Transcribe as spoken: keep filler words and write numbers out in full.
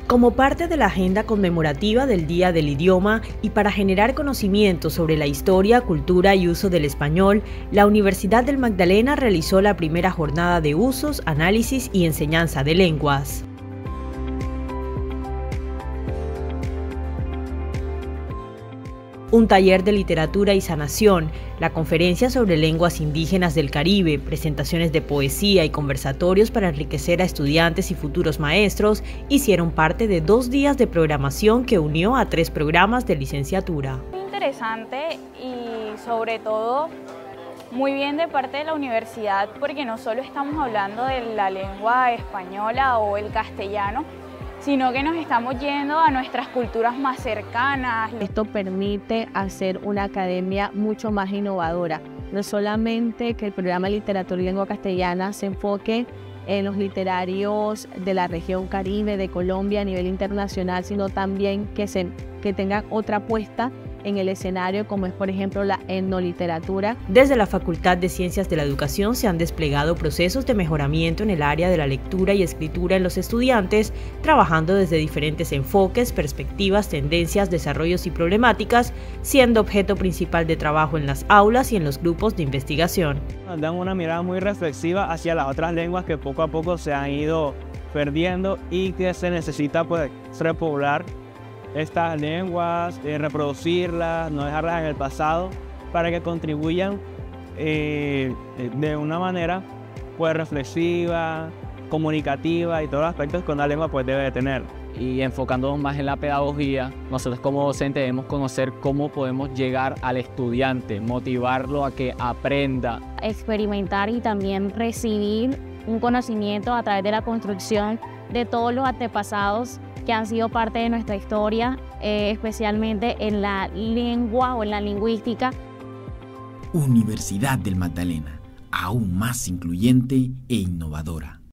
Como parte de la agenda conmemorativa del Día del Idioma y para generar conocimiento sobre la historia, cultura y uso del español, la Universidad del Magdalena realizó la primera jornada de usos, análisis y enseñanza de lenguas. Un taller de literatura y sanación, la conferencia sobre lenguas indígenas del Caribe, presentaciones de poesía y conversatorios para enriquecer a estudiantes y futuros maestros hicieron parte de dos días de programación que unió a tres programas de licenciatura. Muy interesante y sobre todo muy bien de parte de la universidad, porque no solo estamos hablando de la lengua española o el castellano, sino que nos estamos yendo a nuestras culturas más cercanas. Esto permite hacer una academia mucho más innovadora, no solamente que el programa de literatura y lengua castellana se enfoque en los literarios de la región Caribe, de Colombia a nivel internacional, sino también que, se, que tengan otra apuesta en el escenario, como es por ejemplo la etnoliteratura. Desde la Facultad de Ciencias de la Educación se han desplegado procesos de mejoramiento en el área de la lectura y escritura en los estudiantes, trabajando desde diferentes enfoques, perspectivas, tendencias, desarrollos y problemáticas, siendo objeto principal de trabajo en las aulas y en los grupos de investigación. Dan una mirada muy reflexiva hacia las otras lenguas que poco a poco se han ido perdiendo y que se necesita pues repoblar estas lenguas, eh, reproducirlas, no dejarlas en el pasado, para que contribuyan eh, de una manera pues reflexiva, comunicativa y todos los aspectos que una lengua pues debe de tener. Y enfocándonos más en la pedagogía, nosotros como docentes debemos conocer cómo podemos llegar al estudiante, motivarlo a que aprenda. Experimentar y también recibir un conocimiento a través de la construcción de todos los antepasados que han sido parte de nuestra historia, eh, especialmente en la lengua o en la lingüística. Universidad del Magdalena, aún más incluyente e innovadora.